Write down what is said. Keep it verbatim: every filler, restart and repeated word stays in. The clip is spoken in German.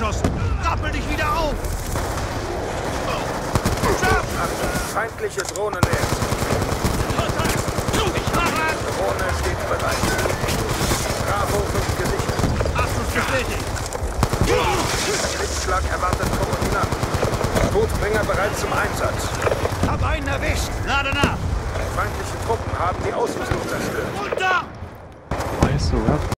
abgeschossen. Rappel dich wieder auf. Feindliche Drohne nähert sich. Drohne steht bereit. Bravo fünf gesichert. Abschuss bestätigt. Blitzschlag erwartet Koordinaten. Bootbringer bereit zum Einsatz. Hab einen erwischt. Lade nach. Feindliche Truppen haben die Ausrüstung zerstört. Runter! Weißt du, ja?